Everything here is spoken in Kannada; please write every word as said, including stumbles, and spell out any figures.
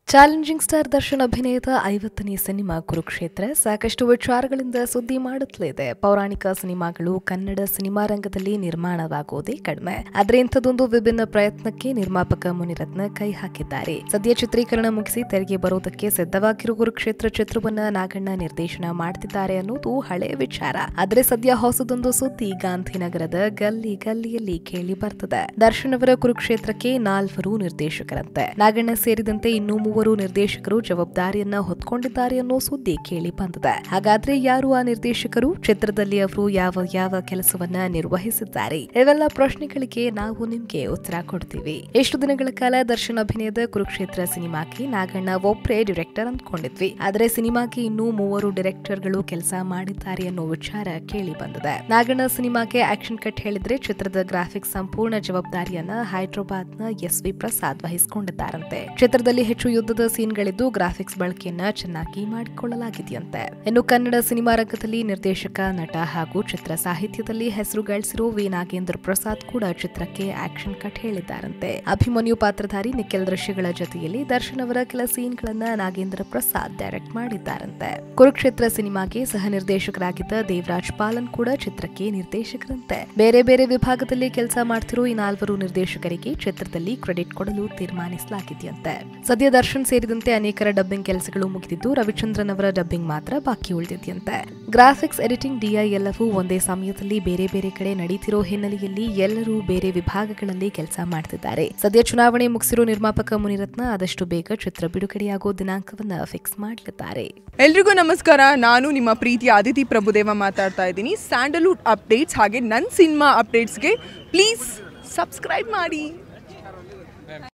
ಚಾಲೆಂಜಿಂಗ್ ಸ್ಟಾರ್ ದರ್ಶನ್ ಅಭಿನಯದ ಐವತ್ತನೇ ಸಿನಿಮಾ ಕುರುಕ್ಷೇತ್ರ ಸಾಕಷ್ಟು ವಿಚಾರಗಳಿಂದ ಸುದ್ದಿ ಮಾಡುತ್ತಲಿದೆ. ಪೌರಾಣಿಕ ಸಿನಿಮಾಗಳು ಕನ್ನಡ ಸಿನಿಮಾ ರಂಗದಲ್ಲಿ ನಿರ್ಮಾಣವಾಗುವುದೇ ಕಡಿಮೆ. ಆದರೆ ಇಂಥದೊಂದು ವಿಭಿನ್ನ ಪ್ರಯತ್ನಕ್ಕೆ ನಿರ್ಮಾಪಕ ಮುನಿರತ್ನ ಕೈ ಹಾಕಿದ್ದಾರೆ. ಸದ್ಯ ಚಿತ್ರೀಕರಣ ಮುಗಿಸಿ ತೆರೆಗೆ ಬರೋದಕ್ಕೆ ಸಿದ್ಧವಾಗಿರುವ ಕುರುಕ್ಷೇತ್ರ ಚಿತ್ರವನ್ನ ನಾಗಣ್ಣ ನಿರ್ದೇಶನ ಮಾಡುತ್ತಿದ್ದಾರೆ ಅನ್ನೋದು ಹಳೆ ವಿಚಾರ. ಆದರೆ ಸದ್ಯ ಹೊಸದೊಂದು ಸುದ್ದಿ ಗಾಂಧಿನಗರದ ಗಲ್ಲಿ ಗಲ್ಲಿಯಲ್ಲಿ ಕೇಳಿ ಬರ್ತದೆ. ದರ್ಶನ್ ಅವರ ಕುರುಕ್ಷೇತ್ರಕ್ಕೆ ನಾಲ್ವರು ನಿರ್ದೇಶಕರಂತೆ. ನಾಗಣ್ಣ ಸೇರಿದಂತೆ ಇನ್ನೂ ಮೂವರು ನಿರ್ದೇಶಕರು ಜವಾಬ್ದಾರಿಯನ್ನ ಹೊತ್ಕೊಂಡಿದ್ದಾರೆ ಅನ್ನೋ ಸುದ್ದಿ ಕೇಳಿ ಬಂದಿದೆ. ಹಾಗಾದ್ರೆ ಯಾರು ಆ ನಿರ್ದೇಶಕರು? ಚಿತ್ರದಲ್ಲಿ ಅವರು ಯಾವ ಯಾವ ಕೆಲಸವನ್ನ ನಿರ್ವಹಿಸಿದ್ದಾರೆ? ಇವೆಲ್ಲ ಪ್ರಶ್ನೆಗಳಿಗೆ ನಾವು ನಿಮ್ಗೆ ಉತ್ತರ ಕೊಡ್ತೀವಿ. ಎಷ್ಟು ದಿನಗಳ ಕಾಲ ದರ್ಶನ್ ಅಭಿನಯದ ಕುರುಕ್ಷೇತ್ರ ಸಿನಿಮಾಕ್ಕೆ ನಾಗಣ್ಣ ಒಬ್ಬರೇ ಡೈರೆಕ್ಟರ್ ಅಂದ್ಕೊಂಡಿದ್ವಿ. ಆದ್ರೆ ಸಿನಿಮಾಗೆ ಇನ್ನೂ ಮೂವರು ಡೈರೆಕ್ಟರ್ಗಳು ಕೆಲಸ ಮಾಡಿದ್ದಾರೆ ಅನ್ನೋ ವಿಚಾರ ಕೇಳಿ ಬಂದಿದೆ. ನಾಗಣ್ಣ ಸಿನಿಮಾಗೆ ಆಕ್ಷನ್ ಕಟ್ ಹೇಳಿದ್ರೆ ಚಿತ್ರದ ಗ್ರಾಫಿಕ್ಸ್ ಸಂಪೂರ್ಣ ಜವಾಬ್ದಾರಿಯನ್ನ ಹೈದರಾಬಾದ್ನ ಎಸ್ ವಿ ಪ್ರಸಾದ್ ವಹಿಸಿಕೊಂಡಿದ್ದಾರಂತೆ. ಚಿತ್ರದಲ್ಲಿ ಹೆಚ್ಚು ಯುದ್ಧದ ಸೀನ್ಗಳಿದ್ದು ಗ್ರಾಫಿಕ್ಸ್ ಬಳಕೆಯನ್ನ ಚೆನ್ನಾಗಿ ಮಾಡಿಕೊಳ್ಳಲಾಗಿದೆಯಂತೆ. ಇನ್ನು ಕನ್ನಡ ಸಿನಿಮಾ ರಂಗದಲ್ಲಿ ನಿರ್ದೇಶಕ, ನಟ ಹಾಗೂ ಚಿತ್ರ ಸಾಹಿತ್ಯದಲ್ಲಿ ಹೆಸರು ಗಳಿಸಿರೋ ವಿ ನಾಗೇಂದ್ರ ಪ್ರಸಾದ್ ಕೂಡ ಚಿತ್ರಕ್ಕೆ ಆಕ್ಷನ್ ಕಟ್ ಹೇಳಿದ್ದಾರಂತೆ. ಅಭಿಮನ್ಯು ಪಾತ್ರಧಾರಿ ನಿಖಿಲ್ ದೃಶ್ಯಗಳ ಜೊತೆಯಲ್ಲಿ ದರ್ಶನ್ ಅವರ ಕೆಲ ಸೀನ್ಗಳನ್ನ ನಾಗೇಂದ್ರ ಪ್ರಸಾದ್ ಡೈರೆಕ್ಟ್ ಮಾಡಿದ್ದಾರಂತೆ. ಕುರುಕ್ಷೇತ್ರ ಸಿನಿಮಾಗೆ ಸಹ ನಿರ್ದೇಶಕರಾಗಿದ್ದ ದೇವರಾಜ್ ಪಾಲನ್ ಕೂಡ ಚಿತ್ರಕ್ಕೆ ನಿರ್ದೇಶಕರಂತೆ. ಬೇರೆ ಬೇರೆ ವಿಭಾಗದಲ್ಲಿ ಕೆಲಸ ಮಾಡ್ತಿರೋ ಈ ನಾಲ್ವರು ನಿರ್ದೇಶಕರಿಗೆ ಚಿತ್ರದಲ್ಲಿ ಕ್ರೆಡಿಟ್ ಕೊಡಲು ತೀರ್ಮಾನಿಸಲಾಗಿದೆಯಂತೆ. ಸದ್ಯ ದರ್ಶನ್ ಸೇರಿದಂತೆ ಅನೇಕರ ಡಬ್ಬಿಂಗ್ ಕೆಲಸಗಳು ಮುಗಿದಿದ್ದು ರವಿಚಂದ್ರನ್ ಅವರ ಡಬ್ಬಿಂಗ್ ಮಾತ್ರ ಬಾಕಿ ಉಳಿದಿದೆಯಂತೆ. ಗ್ರಾಫಿಕ್ಸ್, ಎಡಿಟಿಂಗ್, ಡಿಐ ಎಲ್ಲವೂ ಒಂದೇ ಸಮಯದಲ್ಲಿ ಬೇರೆ ಬೇರೆ ಕಡೆ ನಡೀತಿರೋ ಹಿನ್ನೆಲೆಯಲ್ಲಿ ಎಲ್ಲರೂ ಬೇರೆ ವಿಭಾಗಗಳಲ್ಲಿ ಕೆಲಸ ಮಾಡ್ತಿದ್ದಾರೆ. ಸದ್ಯ ಚುನಾವಣೆ ಮುಗಿಸಿರೋ ನಿರ್ಮಾಪಕ ಮುನಿರತ್ನ ಆದಷ್ಟು ಬೇಗ ಚಿತ್ರ ಬಿಡುಗಡೆಯಾಗೋ ದಿನಾಂಕವನ್ನ ಫಿಕ್ಸ್ ಮಾಡಲಿದ್ದಾರೆ. ಎಲ್ರಿಗೂ ನಮಸ್ಕಾರ. ನಾನು ನಿಮ್ಮ ಪ್ರೀತಿಯ ಅದಿತಿ ಪ್ರಭುದೇವ ಮಾತಾಡ್ತಾ ಇದ್ದೀನಿ. ಸ್ಯಾಂಡಲ್ವುಡ್ ಅಪ್ಡೇಟ್ಸ್ ಹಾಗೆ ನನ್ನ ಸಿನಿಮಾ ಅಪ್ಡೇಟ್ಸ್ಗೆ ಪ್ಲೀಸ್ ಸಬ್ಸ್ಕ್ರೈಬ್ ಮಾಡಿ.